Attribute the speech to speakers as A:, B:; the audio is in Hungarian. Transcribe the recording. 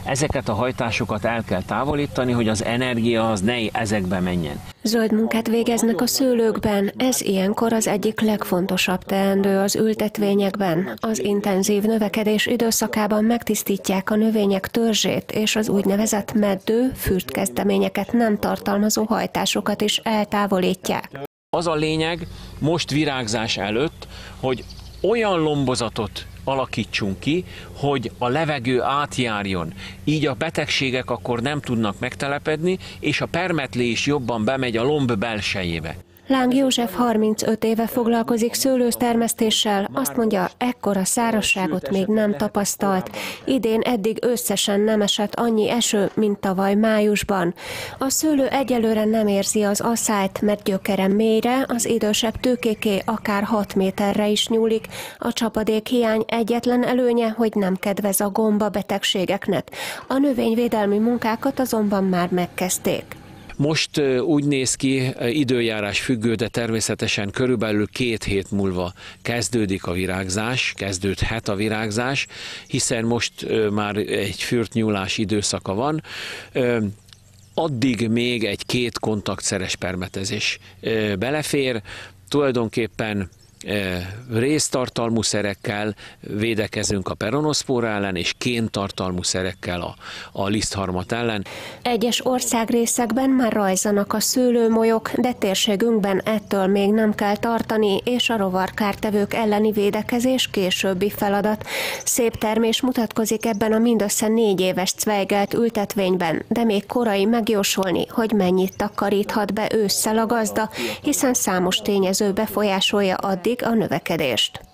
A: ezeket a hajtásokat el kell távolítani, hogy az energia az ne ezekbe menjen.
B: Zöld munkát végeznek a szőlőkben, ez ilyenkor az egyik legfontosabb teendő az ültetvényekben. Az intenzív növekedés időszakában megtisztítják a növények törzsét, és az úgynevezett meddő, füstkezdeményeket nem tartalmazó hajtásokat is eltávolítják.
A: Az a lényeg most virágzás előtt, hogy olyan lombozatot alakítsunk ki, hogy a levegő átjárjon. Így a betegségek akkor nem tudnak megtelepedni, és a permetlés jobban bemegy a lomb belsejébe.
B: Láng József 35 éve foglalkozik szőlőtermesztéssel, azt mondja, ekkora szárazságot még nem tapasztalt. Idén eddig összesen nem esett annyi eső, mint tavaly májusban. A szőlő egyelőre nem érzi az asszályt, mert gyökere mélyre, az idősebb tőkéké akár 6 méterre is nyúlik. A csapadékhiány egyetlen előnye, hogy nem kedvez a gomba betegségeknek. A növényvédelmi munkákat azonban már megkezdték.
A: Most úgy néz ki, időjárás függő, de természetesen körülbelül 2 hét múlva kezdődik a virágzás, kezdődhet a virágzás, hiszen most már egy fürtnyúlás időszaka van. Addig még egy 2 kontaktszeres permetezés belefér, tulajdonképpen réztartalmú szerekkel védekezünk a peronoszpóra ellen, és kéntartalmú szerekkel a lisztharmat ellen.
B: Egyes országrészekben már rajzanak a szőlőmolyok, de térségünkben ettől még nem kell tartani, és a rovarkártevők elleni védekezés későbbi feladat. Szép termés mutatkozik ebben a mindössze 4 éves Zweigelt ültetvényben, de még korai megjósolni, hogy mennyit takaríthat be ősszel a gazda, hiszen számos tényező befolyásolja addig a növekedést.